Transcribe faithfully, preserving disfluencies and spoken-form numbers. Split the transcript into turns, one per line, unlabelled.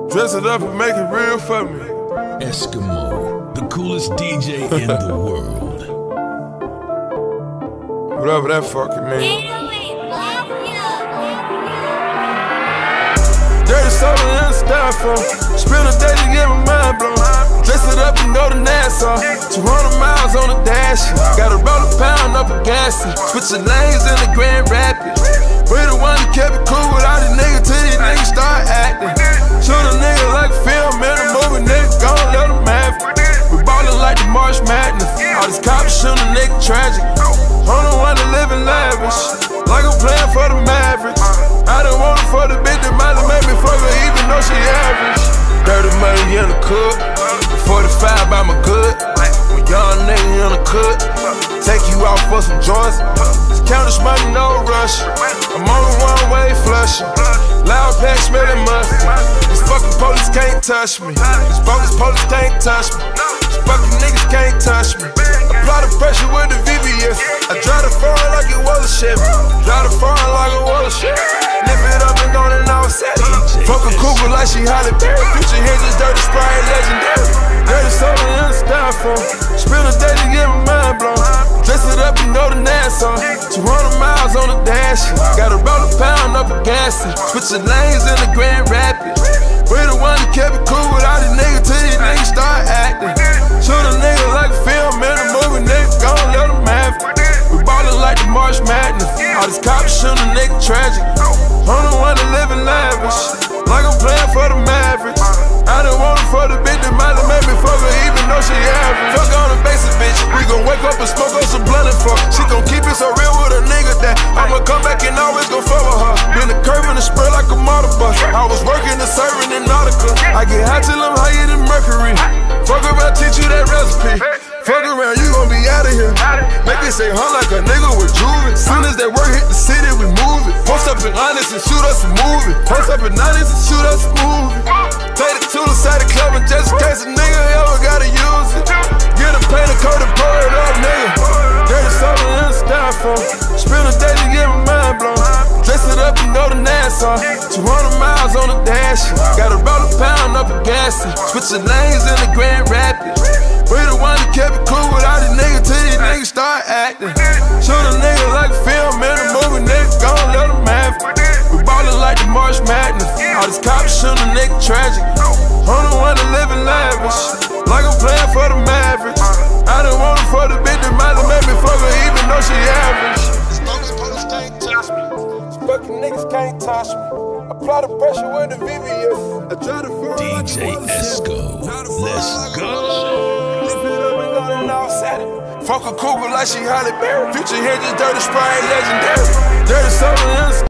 Dress it up and make it real for me.
Eskimo, the coolest D J in the world.
Whatever that fucking means. Dirty soda in the styrofoam. Spend a day to get my mind blown. Dress it up and go to Nassau. two hundred miles on the dash. Gotta roll a pound up a gas. Switching lanes in the Grand Rapids. We the one that kept it cool with all these niggas till these niggas start acting. Shoot a nigga like a film in a movie, nigga gon' let them have it. We ballin' like the March Madness. All these cops shootin' a nigga tragic. I'm the one that livin' lavish, like I'm playin' for the Mavericks. I done want it for the bitch that might have made me fuck her even though she average. Dirty money in the cook, forty-five by my good. When young nigga in the cook, take you out for some joints. Just count this money, no rush. I'm on the one way flushing. Loud pack smelling mustard. These fucking police can't touch me. These bogus police can't touch me. These fucking niggas can't touch me. Apply the pressure with the V V S. I drive the foreign like it was a Chevy. Drive the foreign like it was a Chevy. Lift it up and go and all set it. Fuck a cougar like she Halle Berry. Future hinges, dirty Sprite, legendary. Dirty soda in the styrofoam. Spend a day to get my mind blown. Dress it up and go to Nassau. two hundred miles on the dash. Gotta roll a pound up a gas. Switching lanes in the Grand Rapids. We the one that kept it cool with all these niggas till these niggas start acting. Shoot a nigga like a film in a movie, nigga gon' let them have it. We ballin' like the March Madness. All these cops shootin' a nigga tragic. I'm the one that livin' lavish, like I'm playin' for the Mavericks. I done want it for the bitch that might have made me fuck her even though she average. Fuck on the basic bitch, we gon' wake up and smoke on some blunt and fuck. She gon' keep it so real with a nigga that I'ma come back and always gon' fuck with her. Been the curve and the spur like a motor bus. I was working and serving in Nautica. I get high till I'm higher than Mercury. Fuck around, teach you that recipe. Fuck around, you gon' be out of here. Make it say huh like a nigga with juvie. Soon as that work hit the city, we move it. Post up in honest and shoot us a movie. Post up in honest and shoot us a movie. Take it to the side of the club and just in case a nigga ever gotta use it. Get a paint, a coat, and pour it up, nigga. Dirty soda in the styrofoam. Spend a day to get my mind blown. Dress it up and go to Nassau. two hundred miles on the dash. Gotta roll a pound up a gas. Switching lanes in the Grand Rapids. We the one that kept it cool with all these niggas till these niggas start acting. Shoot a nigga like a film in a movie, nigga gon' let them have it. We ballin' like the March Madness. All these cops shootin' a nigga tragic. I'm the one that livin' lavish, like I'm playin' for the Mavericks. I done want it for the bitch that might have made me fuck her even though she average. These bogus police can't touch me. These fucking niggas can't touch me. Apply the pressure with the V V S. I try to feel
D J Esco, let's go.
Fuck a cougar like she Halle Berry. Future hinges, dirty Sprite, legendary. Dirty soda in the